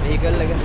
vehicle එක.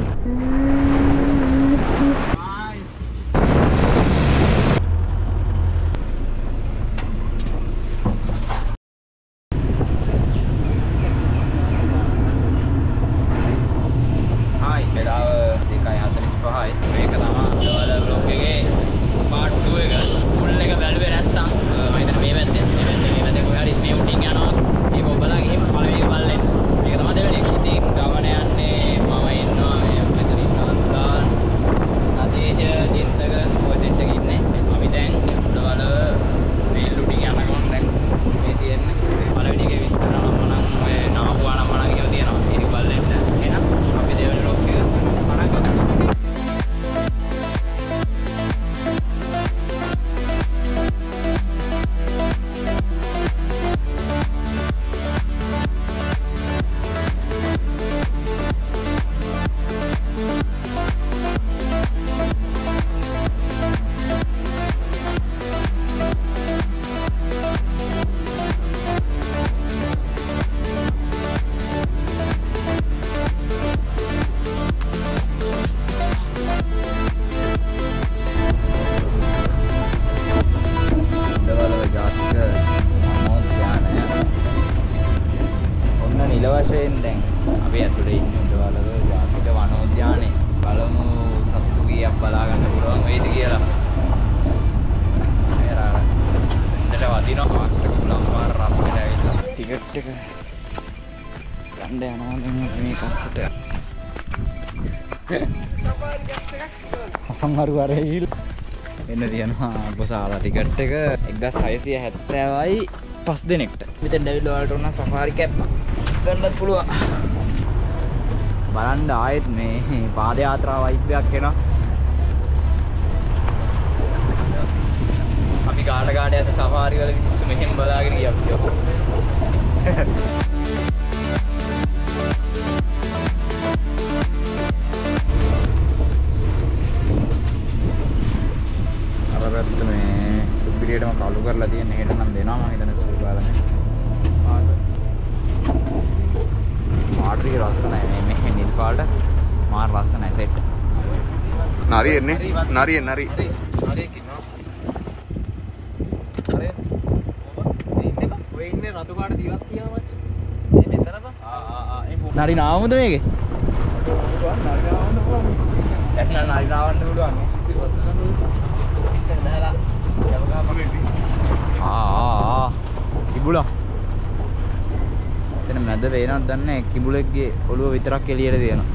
අරහිල් එන්න තියෙනවා ගොසාලා ටිකට් එක 1670යි 5 දිනෙකට. මෙතෙන් ඇවිල්ලා ඔයාලට උන සෆාරි කැබ් ගන්නත් පුළුවන්. බලන්න ආයෙත් මේ පාද යාත්‍රා වයිබ් එකක් එනවා. අපි කාට යද්ද සෆාරි වල මිනිස්සු මෙහෙම බලාගෙන ගියා. මේ සුපිරියටම කළු කරලා තියෙන හෙට නම් දෙනවා මම හිතන්නේ සුළු බලන්නේ. ආස. මාට්‍රික රස නැහැ මේ නිල් පාට මාර රස නැහැ සෙට්. නරි එන්නේ. නරි. නරි කිනවා. හරි. ඉන්නේ බා. ඔය ඉන්නේ රතු පාට දිවක් තියනවා මචං. මේ මෙතන බා. නරි නාවමුද මේකේ? නරි නාවන්න පුළුවන්. දැන් නරි නාවන්න පුළුවන්. කිඹුලා එතන මැද වේනක් දන්නේ කිඹුලෙක්ගේ ඔළුව විතරක් එළියට දෙනවා.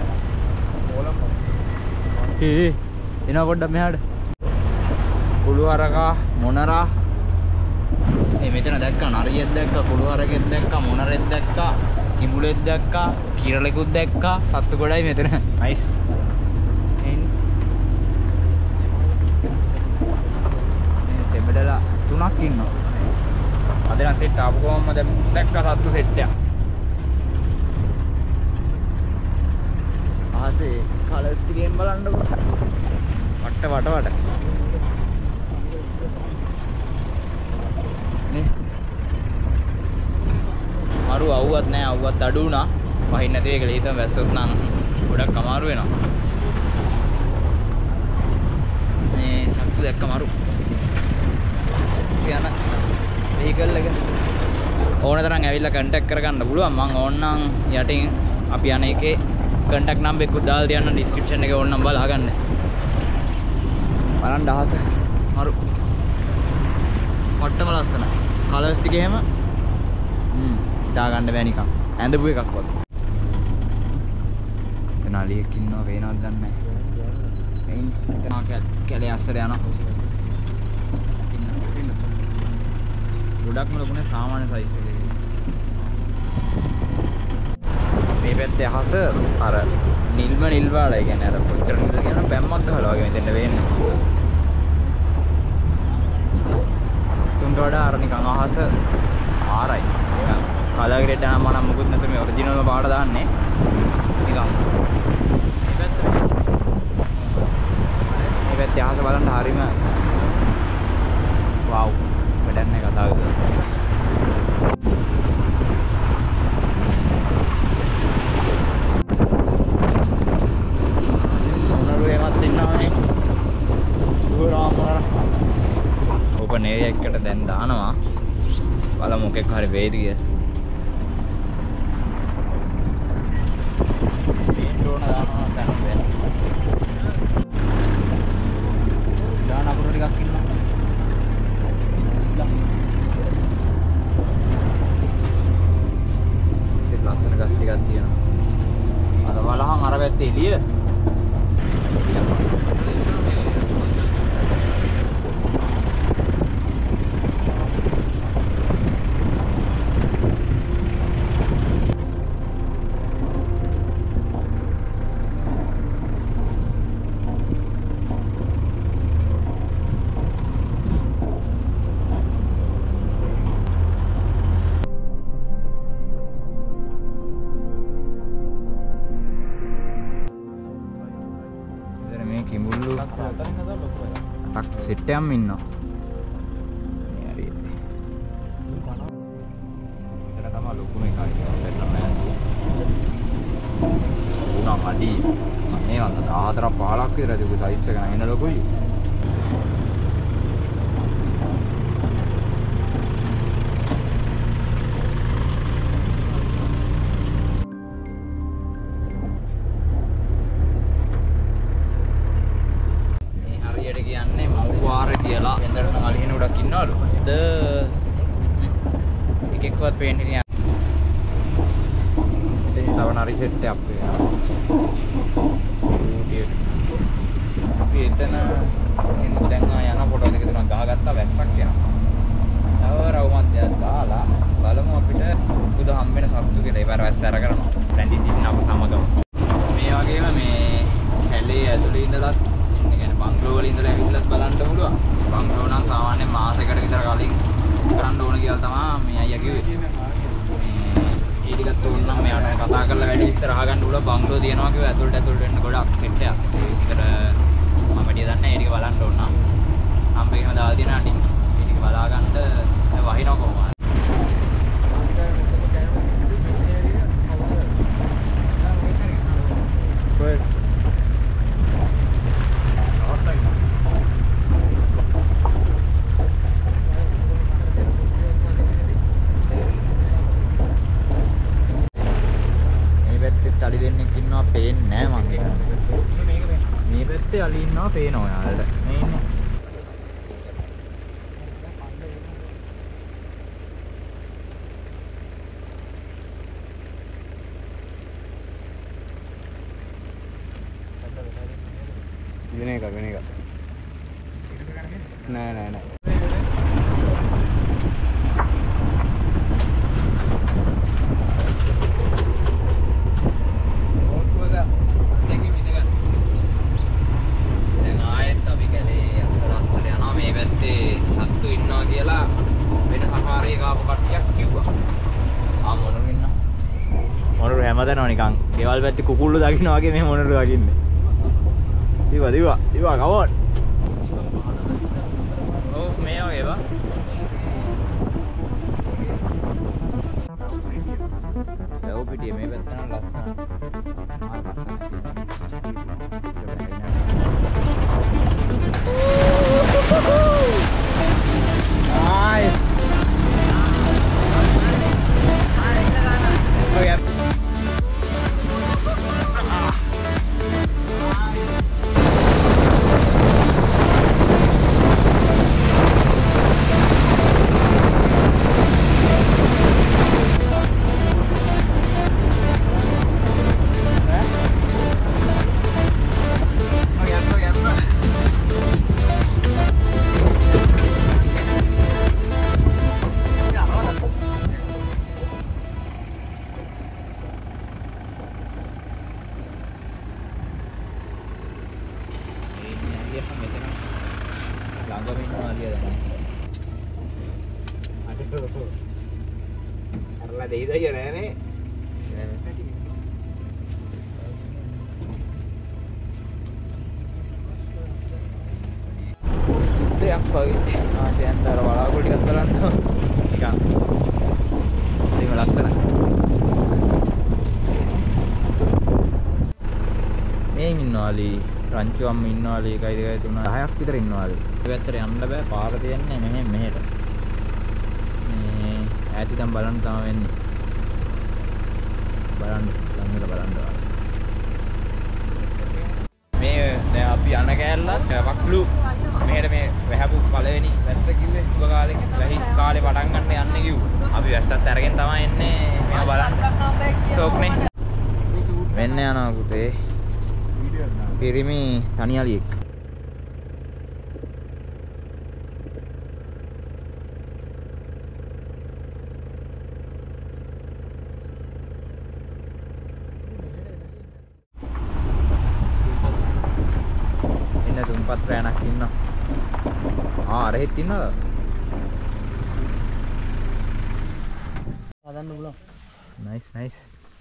එනවා පොඩ්ඩක් මෙහාට. කුළු හරකා මොනරා මේ මෙතන දැක්කා නරියෙක් දැක්කා කුළු හරකෙක් දැක්කා මොනරෙක් දැක්කා කිඹුලෙක් දැක්කා කිරලෙකුත් දැක්කා සත්තු ගොඩයි මෙතන. නයිස්. සෙබඩලා 3ක් ඉන්නවා. අද නම් සෙට් ආපු ගමන්ම දැන් දැක්ක සත්තු සෙට් එක. ආසේ කලර්ස් ටිකෙන් බලන්නකො. වට. නේ. මරු අවුවත් නැහැ අවුවත් අඩු වුණා. වහින්න නැති එක ලීතම වැස්සොත් නම් ගොඩක් අමාරු වෙනවා. මේ සත්තු දැක්ක මරු. යන vehicle එක ඕන තරම් ඇවිල්ලා contact කරගන්න පුළුවන්. මම ඕනනම් යටින් අපි යන එකේ contact number එකක් දාලා තියන්න description එකේ ඕනනම් බලාගන්න. බලන්න අහස මරු වට්ටම ලස්සන. colors ටික එහෙම හිතා ගන්න බෑ නිකන්. ඇඳපු එකක් වගේ. එතන අලියෙක් ඉන්නව වේනවද දන්නේ නැහැ. එයින් එතන කැලේ අස්සර යනවා. ගොඩක්ම ලොකුනේ සාමාන්‍ය සයිස් එකේ. මේ පැත්තේ අහස අර නිල්ම නිල් පාටයි කියන්නේ අර කොච්චර නිල්ද කියන බැම්මක් ගහලා වගේ මෙතෙන්ට වෙන්නේ. තුන්ට වඩා අර නිකන් අහස ආරයි. නිකන් කලර් ග්‍රේඩ් නම් මම මොකුත් නැතුව මේ ඔරිජිනල්ම පාට දාන්නේ. නිකන් මේ පැත්තේ අහස බලන්න හරිම වව්. වැඩක් නැහැ කතාව කරලා. මේ එකට දැන් දානවා. බලමු මොකෙක් හරි වේද කියලා. මේ ඩ්‍රෝන දානවා දැන් වෙන. දාන අපුර ටිකක් ඉන්නවා. ඒක ලස්සන ගස් ටිකක් තියෙනවා. අර වලහන් අර පැත්තේ එළිය. tak settem inno මේ හරියට මෙතන තමයි ලොකුම එකයි පෙන්නන්න නෑ උනා මඩි මේ වන්ද 14 15ක් විතර තිබු සයිස් එක නම් එන ලොකුයි එකෙක්වත් පේන්නේ නෑ. ඉතින් තව නරි සෙට් එකක් වෙනවා. අපි එතන දැන් යන ෆොටෝ දෙක තුනක් ගහගත්තා වැස්සක් යනවා. තව රවුමක් දෙයක් දාලා බලමු අපිට බුදු හම්බෙන සත්තු කියලා ඒවර වැස්ස අර කරනවා. රැඳි සිටින අප සමගම. මේ වගේම මේ කැලේ ඇතුලේ ඉඳලා ඉන්නේ කියන්නේ බංගලෝ වල ඉඳලා ඇවිල්ලාත් බලන්න පුළුවන්. බංගලෝ නම් සාමාන්‍යයෙන් මාසෙකට විතර කලින් කරන්න ඕන කියලා තමයි මේ අයියා කිව්වේ. මේ ඊටිකත් ඕන නම් මෙයාට කතා කරලා වැඩි විස්තර අහගන්න උල බංගලෝ තියෙනවා කිව්වා ඇතුළට වෙන්න ගොඩක් සෙට් එකක්. ඒ විතර මම වැඩි දන්නේ ඒ ටික බලන්න ඕන නම්. හම්බෙකම දාලා තියෙනවා ටික. ඒ ටික බලා ගන්න වහිනවා කොහොමද? අලි දෙන්නෙක් ඉන්නවා පේන්නේ නෑ මං ඒක. මේ පැත්තේ අලි ඉන්නවා පේනවා ඔයාලට. මේ ඉන්නේ. වෙන එක. නෑ. හැමදැනම නිකන් ගෙවල් පැත්තේ කුකුල්ලු දකින්න වගේ මේ මොනරු දකින්නේ. දිවා කවෝන්. ඔව් මේ වගේ වා. ලව් පිටියේ මේ පැත්ත නම් ලස්සන. ආ ලස්සන. ආයි. ඔය අම්මයෙන් ඉන්නවාලි රංචු අම්ම ඉන්නවාලි 1 2 3 10ක් විතර ඉන්නවාලි. ඒ පැත්තට යන්න බෑ පාර තියන්නේ මෙහෙට. මේ ඈත ඉඳන් බලන්න තමයි වෙන්නේ. බලන්න ළඟට බලන්න. මේ දැන් අපි යන කෑල්ලත් වක්ලු මෙහෙට මේ වැහපු පළවෙනි වැස්ස කිව්වේ උඹ කාලේ වැහි කාලේ පටන් ගන්න යන්නේ කිව්වා. අපි වැස්සත් අරගෙන තමයි එන්නේ. මේව බලන්න. ෂෝක්නේ. වෙන්න යනවා පුතේ. පිරිමි තනියලියෙක්. ඉන්න තුන්පත් රැණක් ඉන්නවා. අරහෙත් ඉන්නවද? හදන්න පුළුවන්. Nice.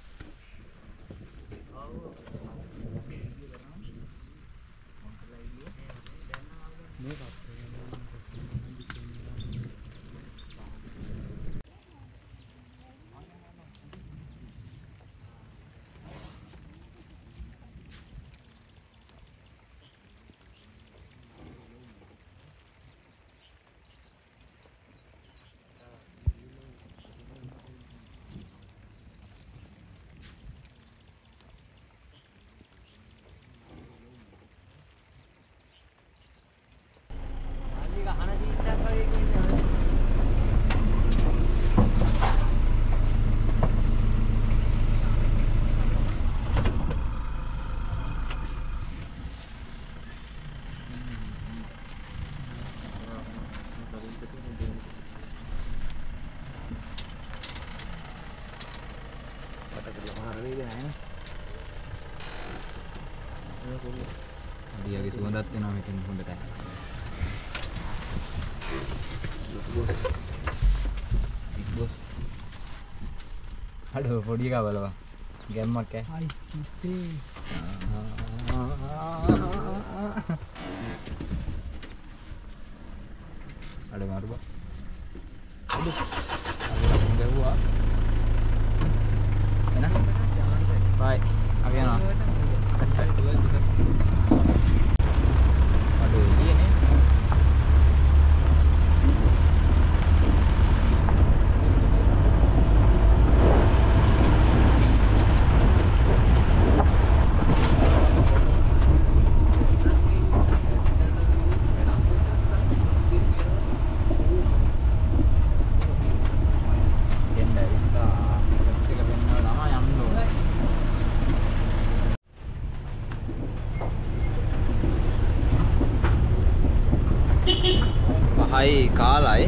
Dia sudah datang nama itu pun datang. Big boss. Aduh, body ka balawa. Game mak ke? Hai, mesti. Ada maru ba? Aduh. Ada dewa. Enak? Baik. Abi ana. Aduh, ini nih. Hai කාලයි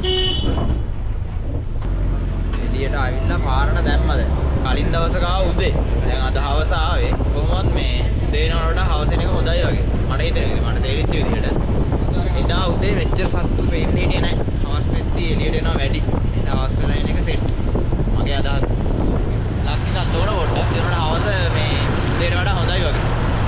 එළියට ආවිල්ලා පාරට දැම්මද කලින් දවසක ආව උදේ දැන් අද හවස ආවේ කොහොමවත් මේ උදේ වෙනකොට හවස එන එක හොඳයි වගේ මට හිතෙනවා මට තේරිච්ච විදිහට එදා උදේ මෙච්චර සත්තු පෙන්නේ හිටියේ නැහැ හවස් වෙද්දී එළියට එනවා වැඩි එන හවස් වෙලා එන එක සෙට් මගේ අදහස ලක්කිනා තෝර පොඩ්ඩක් ඒනට හවස මේ උදේට වඩා හොඳයි වගේ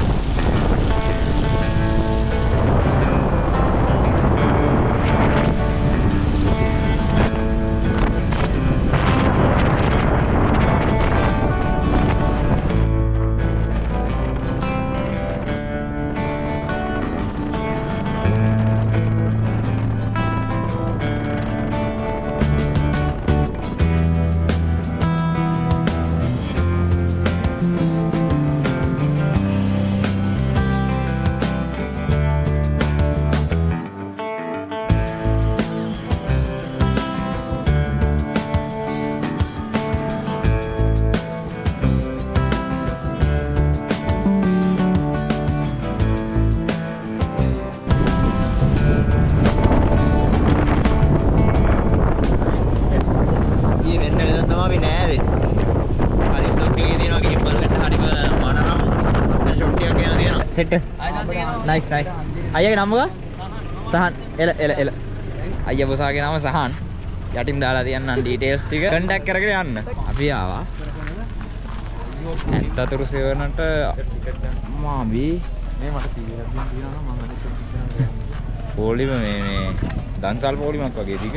Set. Nice. අයියාගේ නම මොකක්ද? සහන්. එල. අයියා බොසාගේ නම සහන්. යටින් දාලා තියන්නම් ඩීටේල්ස් ටික කන්ටැක්ට් කරගෙන යන්න. අපි ආවා. ඇත්තතුරු සෙවනට මාබි මේ මට සීලයක් දෙන්න තියනවා නම් මම අද පොලිම මේ දන්සල් පොලිමක් වගේ ටික.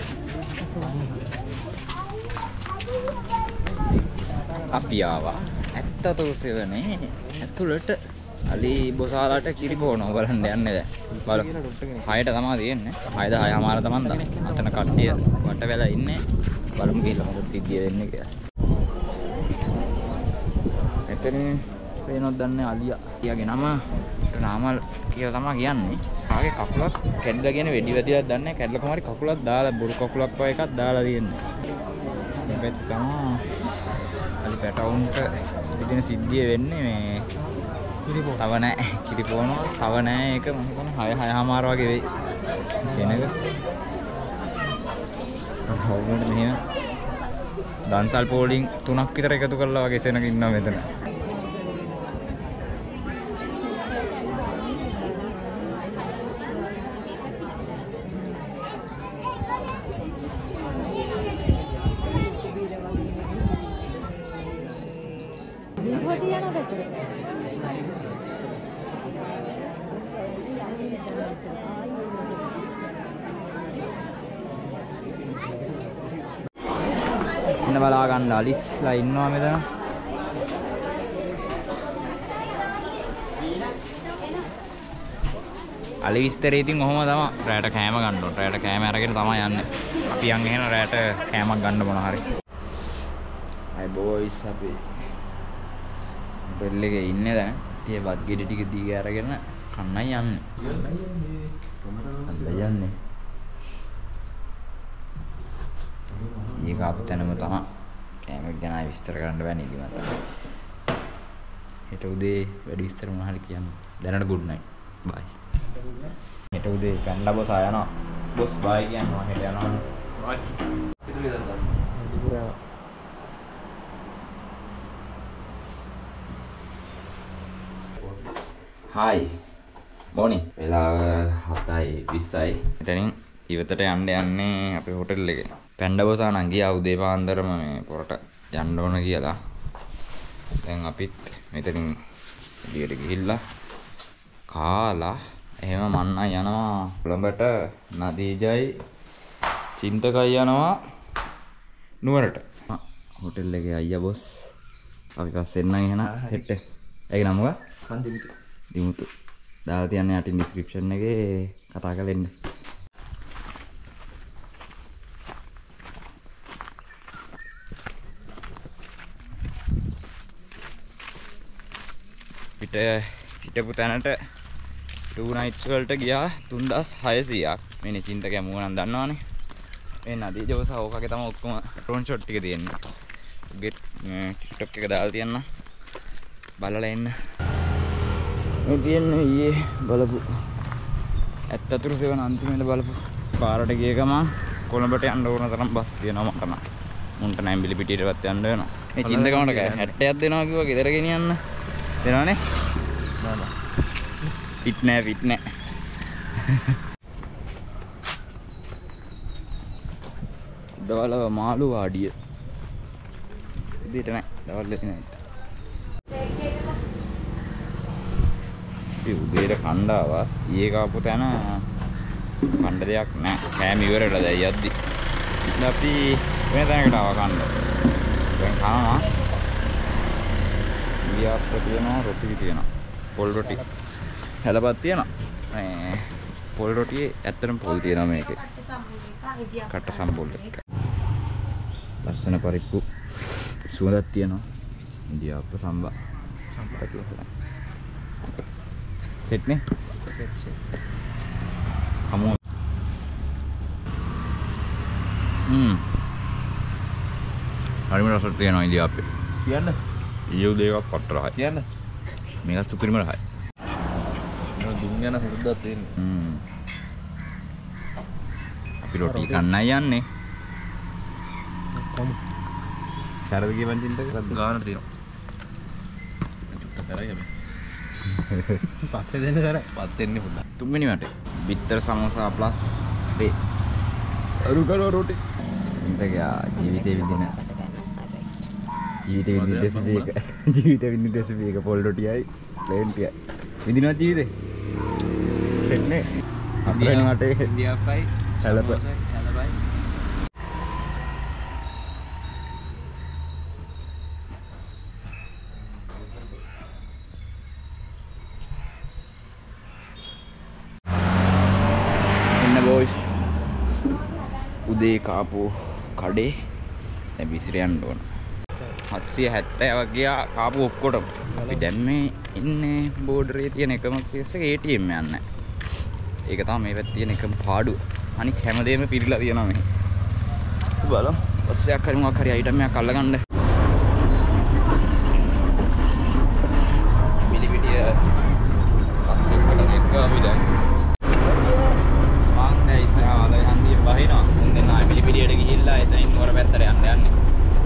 අපි ආවා. 73 ඇතුළට අලි බොසාලාට කිරි බොනවා බලන්න යන්නේ දැන්. බලමු. 6ට තමයි තියෙන්නේ. 6ද 6:00මාර තමයි දන්නේ. අතන කට්ටිය වට වෙලා ඉන්නේ. බලමු කියලා මොකද සිද්ධිය වෙන්නේ කියලා. එතන පේනොත් දන්නේ අලියා. ඊයාගේ නම නාමල් කියලා තමයි කියන්නේ. ආගේ කකුලක් කැඩිලා කියන වෙඩි වැදිලා දන්නේ. කැඩලා කොහමරි කකුලක් දාලා බොරු කකුලක් වගේ එකක් දාලා තියෙන්නේ. මේක තමයි අලි පැටවුන්ට ඉතින් සිද්ධිය වෙන්නේ මේ කිරිපොන. තව නැහැ කිරිපොනවා. තව නැහැ ඒක මම හිතන්නේ 6:00මාර වගේ වෙයි. කෙනක. හවුනට මෙහෙම දන්සල් පෝලිං 3ක් විතර එකතු කරලා වගේ සෙනග ඉන්නවා මෙතන. ඉන්න බලා ගන්න අලිස්ලා ඉන්නවා මෙතන. අලි විස්තරේ ඉතින් ඔහොම තමයි. රැට කෑම ගන්න ඕන. රැට කෑම අරගෙන තමයි යන්නේ. අපි යන් එහෙන රැට කෑමක් ගන්න මොන හරි. අය බොයිස් අපි බෙල් එකේ ඉන්නේ දැන්. ටික බත් ගෙඩි ටික දීලා අරගෙන කන්නයි යන්නේ. යන්නේ. ඊක අපතනම තමයි කෑමක් ගැන විස්තර කරන්න බෑනේ ඉතින් මට. හෙට උදේ වැඩි විස්තර මොනවා හරි කියන්න. දැනට good night. bye. හෙට උදේ කණ්ඩා බොස් ආයනවා. බොස් bye කියනවා හෙට යනවා. bye. පිටුලියද දාන්න. hi. morning. වෙලාව 7:20යි. එතනින් ඉවතට යන්න යන්නේ අපේ හොටෙල් එකේ. පැන්ඩා බොසා නම් ගියා උදේ පාන්දරම මේ පොරට යන්න ඕන කියලා. දැන් අපිත් මෙතනින් එළියට ගිහිල්ලා කාලා එහෙම මන්න යනවා කොළඹට. නදීජයි චින්තකයි යනවා නුවරට. හොටෙල් එකේ අයියා බොස් අපි පස්සේ එන්න එහෙනම් සෙට් එක. ඒක නම මොකක්ද? දිමුතු. දිමුතු. දාලා තියන්න යටින් ඩිස්ක්‍රිප්ෂන් එකේ කතා කරලා එන්න. හිටපු තැනට 2 nights වලට ගියා 3600ක්. මේ චින්තකය මූව නම් දන්නවනේ. මේ නදී ජෝසා ඕකගේ තමයි ඔක්කොම ඩ්‍රෝන් ෂොට් ටික තියෙන්නේ. උගේ TikTok එක දාලා තියන්න. බලලා එන්න. මේ තියන්නේ ඊයේ බලපු 74 අන්තිමේට බලපු පාරට ගිය ගමන් කොළඹට යන්න ඕන තරම් බස් තියෙනවා මට නම්. මුන්ට නැම්බිලි පිටියටවත් යන්න වෙනවා. මේ චින්තකමට 60ක් දෙනවා කිව්වා ගෙදර ගෙනියන්න. දෙනවනේ. පිට නෑ. දවල්ව මාළු වාඩිය. උදේට නෑ. දවල්ට නෑ. අපි උදේට කණ්ඩාවා. ඊයේ කාපු තැන කණ්ඩ දෙයක් නෑ. කෑම ඉවරලා දැන් යද්දි. ඉතින් අපි වෙන තැනකට ආවා කණ්ඩ. දැන් කනවා. ඊයාප්ප තියෙනවා, රොටි තියෙනවා. පොල් රොටි. හැලපත් තියෙනවා. පොල් රොටියේ ඇත්තටම පොල් තියෙනවා මේකේ. කට්ට සම්බොල් එක. ලස්සන පරිප්පු සුවඳක් තියෙනවා. ඉන්දියාප්ප සම්බා. සම්බා කියලා. සෙට් නේ? සෙට්. කමු. හරිම රසක් තියෙනවා ඉන්දියාප්පේ. කියන්න. ඊයේ උදේ එකක් පට්ට රහයි. කියන්න. මේක සුපිරිම රහයි. මම දුම් යන හුරුද්දක් තියෙනවා. අපි රොටි කන්නයි යන්නේ. කොහොමද? සරද කියවන් චින්තක ගානට තියෙනවා. චුට්ටක් කරයි අපි. පස්සේ දෙන්න සරයි. පත් වෙන්නේ පොඩ්ඩක්. තුන්වෙනි වටේ. බිත්තර සමෝසා ප්ලස් දෙ. අරු කරව රොටි. චින්තක ජීවිතේ විඳින ජීවිත විඳින රෙසිපි එක පොල් රොටියයි ප්ලේන් ටිකයි. විඳිනවා ජීවිතේ. සෙන්නේ. හතරවෙනි වටේ ඉන්දියාප්පයි හැලපයි. උදේ කාපු කඩේ දැන් විසිර යන්න ඕන. 770 වගේ කාපු ඔක්කොටම. අපි දැන් මේ ඉන්නේ බෝඩරේ තියෙන එකම කේස් එක ATM යන්න. ඒක තමයි මේ පැත්තේ තියෙන එකම පාඩුව. අනික හැමදේම පිළිලා තියෙනවා මේ. බලමු. පස්සෙක් හරි මොකක් හරි අයිටම් එකක් අල්ලගන්න. මිලිපිටිය පස්සෙකට එක්ක අපි දැන් මං දැන් ඉස්සරහා වල හන්දිය බහිනවා. මුන් දෙන්න ආයි මිලිපිටියට ගිහිල්ලා එතනින් මොර පැත්තට යන්න යන්නේ.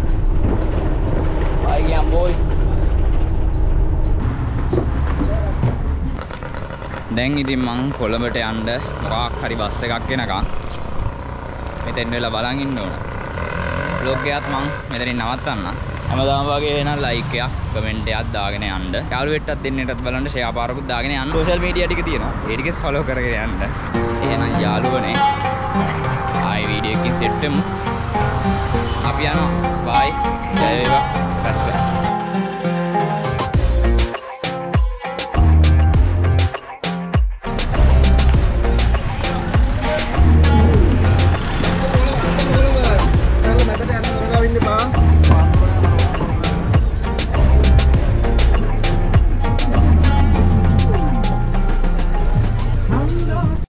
Bye young boys. දැන් ඉතින් මං කොළඹට යන්න මොකක් හරි බස් එකක් එනකන් මෙතෙන් වෙලා බලන් ඉන්න ඕන. vlog එකත් මං මෙතනින් නවත්තන්න. හැමදාම වගේ එහෙනම් like එකක්, comment එකක් දාගෙන යන්න. යාළුවෙක්ටත් දෙන්නටත් බලන්න share පාරකුත් දාගෙන යන්න. social media ටික තියෙනවා. ඒ ටිකත් follow කරගෙන යන්න. එහෙනම් යාළුවනේ ආයි වීඩියෝ එකකින් සෙට් වෙමු. අපි යනවා. bye. ජය වේවා. respect.